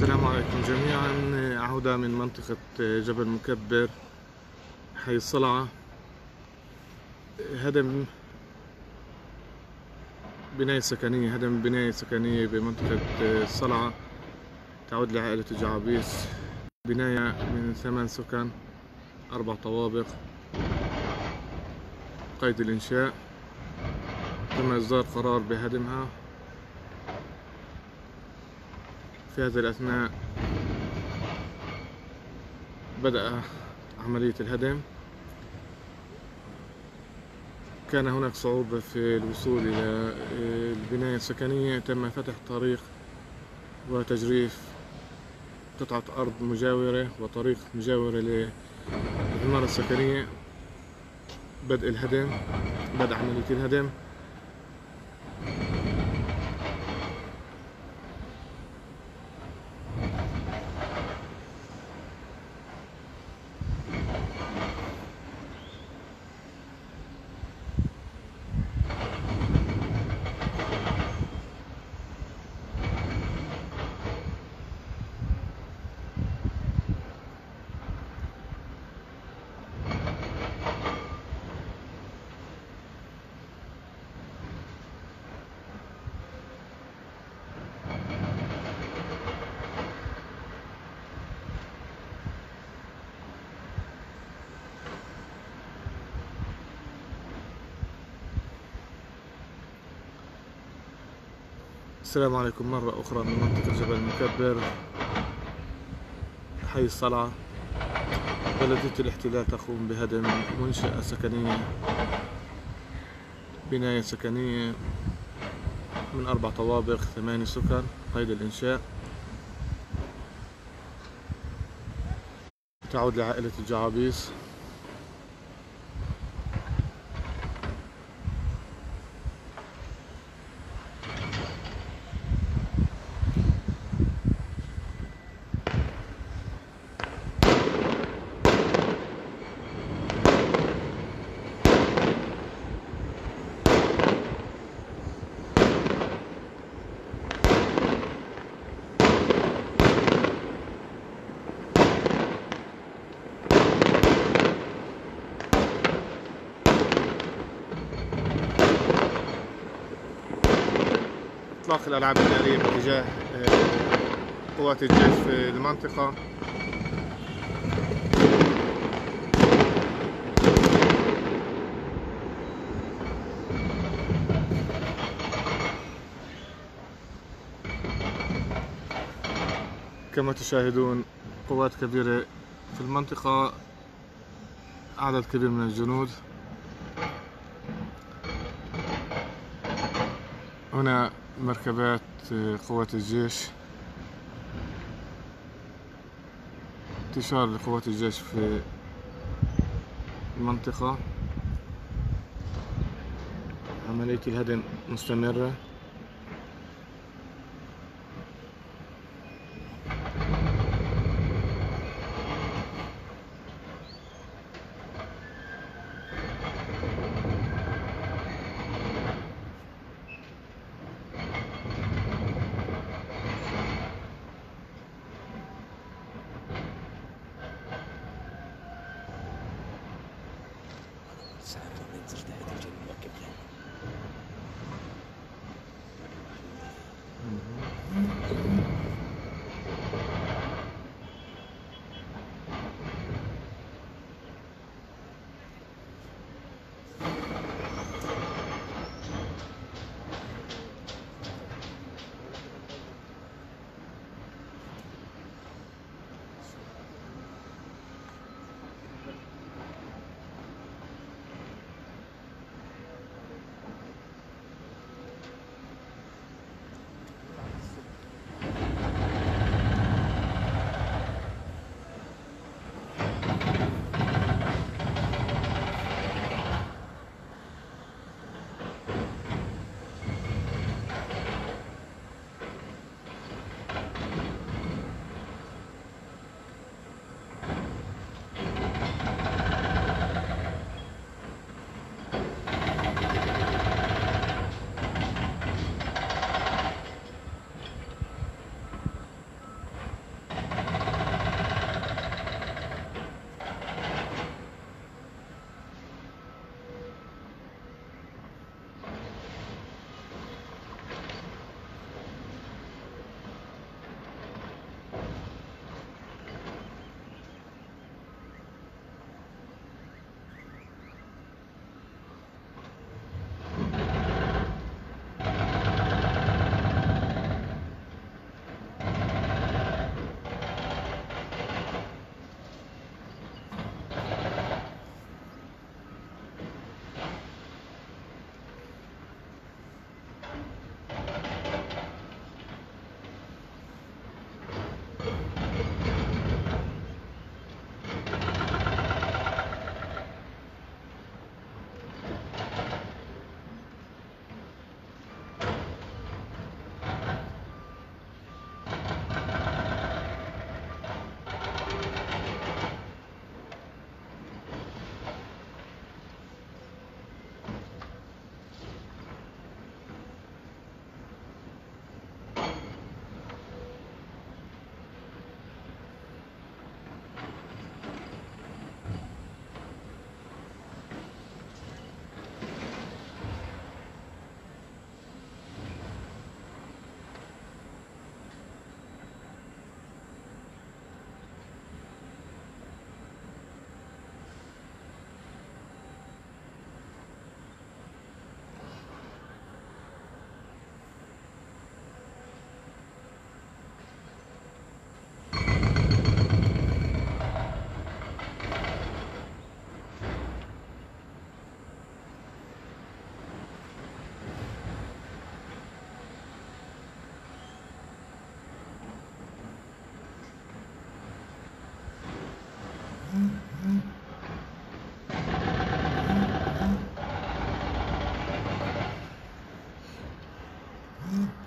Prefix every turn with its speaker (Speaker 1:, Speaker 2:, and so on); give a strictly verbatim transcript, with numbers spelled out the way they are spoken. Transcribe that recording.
Speaker 1: السلام عليكم جميعا. عودة من منطقة جبل مكبر حي الصلعة. هدم بناية سكنية هدم بناية سكنية بمنطقة الصلعة تعود لعائلة جعابيس. بناية من ثمان سكن، أربع طوابق، قيد الإنشاء. تم إصدار قرار بهدمها. في هذه الأثناء بدأ عملية الهدم. كان هناك صعوبة في الوصول إلى البناية السكنية. تم فتح طريق وتجريف قطعة أرض مجاورة وطريق مجاورة للعمارة السكنية. بدء الهدم بدء عملية الهدم. السلام عليكم مرة أخرى من منطقة جبل مكبر حي الصلعة. بلدية الاحتلال تقوم بهدم منشأة سكنية، بناية سكنية من أربع طوابق، ثماني سكن، قيد الإنشاء. تعود لعائلة الجعابيس. إطلاق الألعاب النارية باتجاه قوات الجيش في المنطقة. كما تشاهدون قوات كبيرة في المنطقة، عدد كبير من الجنود. هنا مركبات قوات الجيش. انتشار لقوات الجيش في المنطقة. عملية الهدم مستمرة. Mm-hmm.